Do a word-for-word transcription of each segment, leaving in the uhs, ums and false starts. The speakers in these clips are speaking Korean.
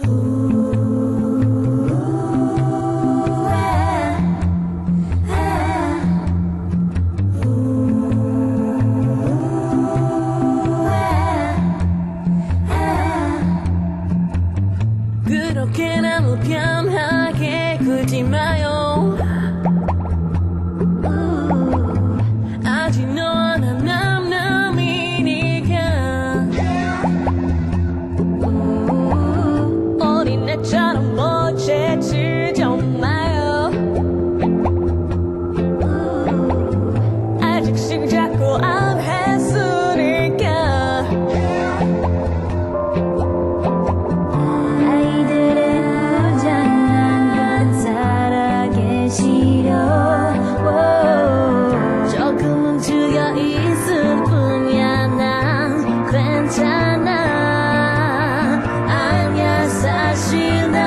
그렇게 너무 편하게 굴지 마요. 아직 너와 난 남남이니까. 어린애처럼 멋지지 좀 마요. 아직 시작도 안 했으니까. 조금은 죽여 있을 뿐이야. 난 괜찮아. 아니야 사실 난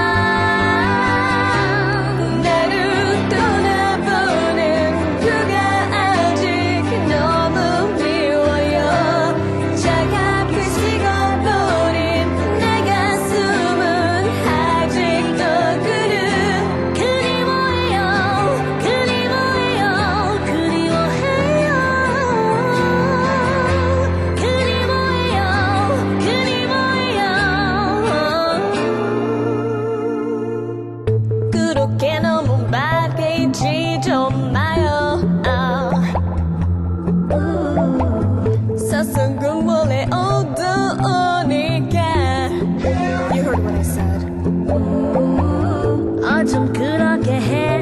나를 떠나보낸 그가 아직 너무 미워요. 차갑게 식어버린 내 가슴은 아직도 그를 그리워해요. 그리워해요. 그리워해요. 그리워해요. 그리워해요. 그렇게 너무 밖에 있지 좀 마요. 사슴군 몰래 어두우니까. You heard what I said. 어쩜 그렇게 해.